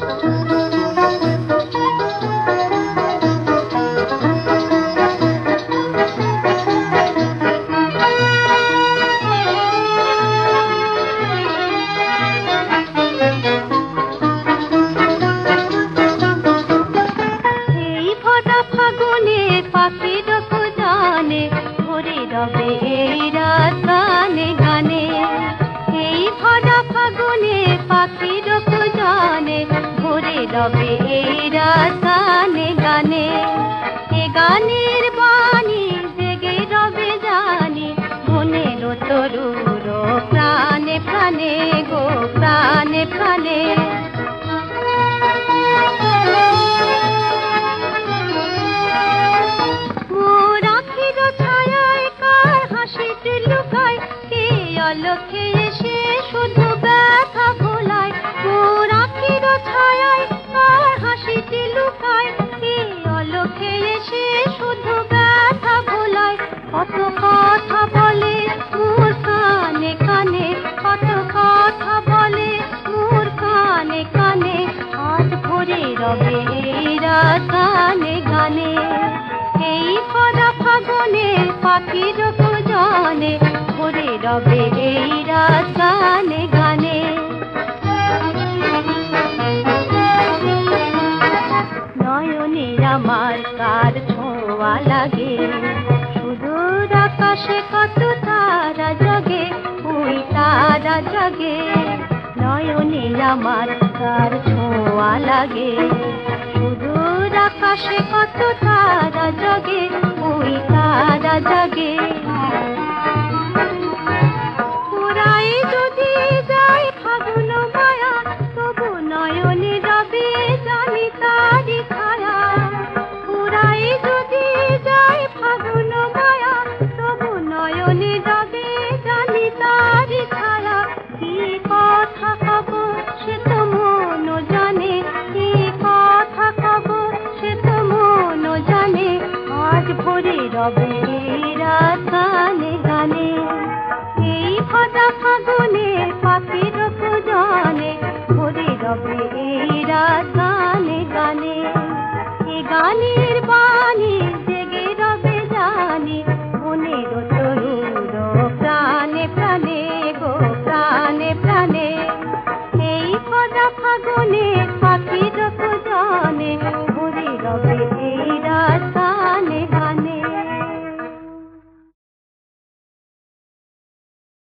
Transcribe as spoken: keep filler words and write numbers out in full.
রবে এই রাত গানে গানে, এ গানের বাণী জেগে রবে জানি মনের তরুর প্রাণে প্রাণে গো প্রাণে প্রাণে। মোর আখির ছায়ায় কার হাসিতে লুকায়, কে অলক্ষে এসে শুধু ব্যথা ভোলায়। মোর আখির ছায়ায় কার হাসিতে লুকায়, কে অলক্ষে এসে শুধু ব্যথা ভোলায়। কত কথা বলে মোর কানে কানে, কত কথা বলে মোর কানে কানে, আজ ভরে রবে এই রাত গানে গানে। এই ভরা ফাগুনে পাখির কুজনে ভরে রবে এই রাত গানে গানে। নয়নের আমার কার ছোঁয়া লাগে, সুদূর আকাশে কত তারা জাগে, ওই তারা জাগে। নয়নের আমার কার ছোঁয়া লাগে, সুদূর আকাশে কত তারা জাগে, ওই তারা জাগে। পুরাই যদি যায় ফাগুন মায়া, তবু নয়নে রবে জানি তারি ছায়া। পুরাই যদি যায় ফাগুন মায়া, তবু নয়নে রবে জানি তারি ছায়া। কি কথা কব